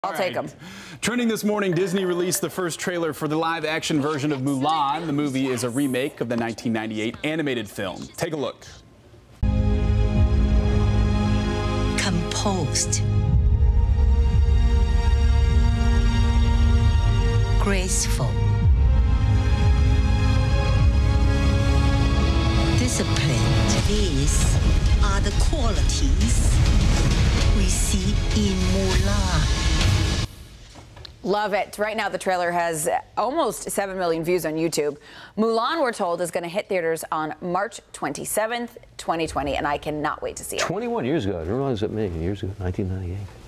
I'll take them. Trending this morning, Disney released the first trailer for the live-action version of Mulan. The movie is a remake of the 1998 animated film. Take a look. Composed, graceful, disciplined. These are the qualities we see in Mulan. Love it. Right now, the trailer has almost 7 million views on YouTube. Mulan, we're told, is going to hit theaters on March 27th, 2020, and I cannot wait to see it. 21 years ago. I didn't realize that many years ago, 1998.